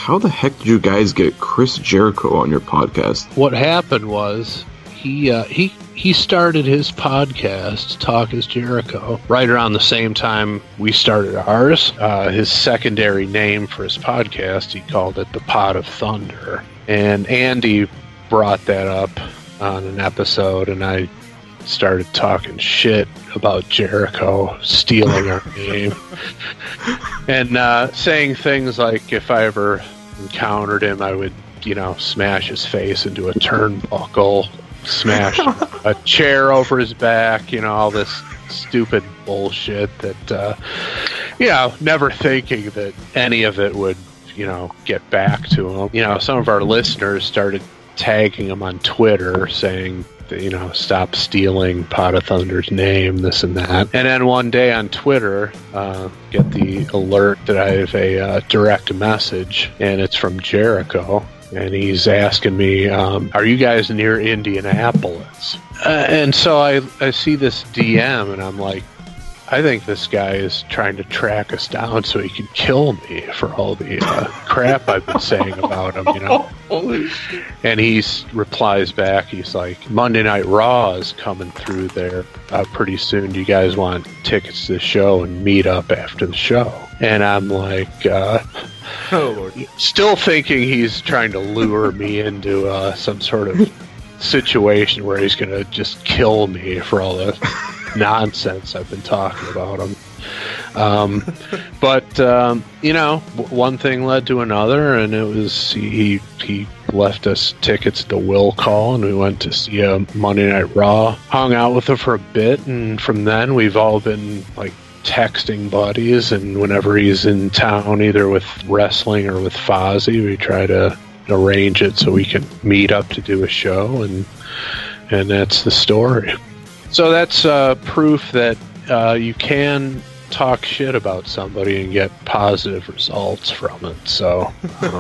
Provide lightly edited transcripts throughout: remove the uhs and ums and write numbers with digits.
how the heck did you guys get Chris Jericho on your podcast? What happened was he started his podcast, Talk is Jericho, right around the same time we started ours. His secondary name for his podcast, he called it The Pot of Thunder. And Andy brought that up on an episode, and I started talking shit about Jericho stealing our name. And saying things like if I ever encountered him, I would, smash his face into a turnbuckle, smash a chair over his back, all this stupid bullshit that, never thinking that any of it would, get back to him. Some of our listeners started tagging him on Twitter saying, stop stealing Pot of Thunder's name, this and that. And then one day on Twitter, get the alert that I have a direct message, and it's from Jericho. And he's asking me, are you guys near Indianapolis? And so I see this DM, and I'm like, I think this guy is trying to track us down so he can kill me for all the crap I've been saying about him, Holy shit. And he replies back, he's like, Monday Night Raw is coming through there pretty soon. Do you guys want tickets to the show and meet up after the show? And I'm like, Oh, Lord. Still thinking he's trying to lure me into some sort of situation where he's going to just kill me for all the nonsense I've been talking about him. But one thing led to another, and it was he left us tickets at the Will Call, and we went to see a Monday Night Raw, hung out with him for a bit, and from then we've all been like texting buddies, and whenever he's in town, either with wrestling or with Fozzy, we try to arrange it so we can meet up to do a show, and that's the story. So that's proof that you can talk shit about somebody and get positive results from it. So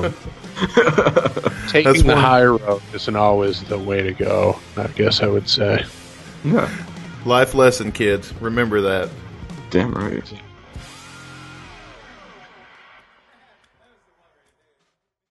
taking the high road isn't always the way to go, I guess I would say. Yeah. Life lesson, kids. Remember that. Damn right.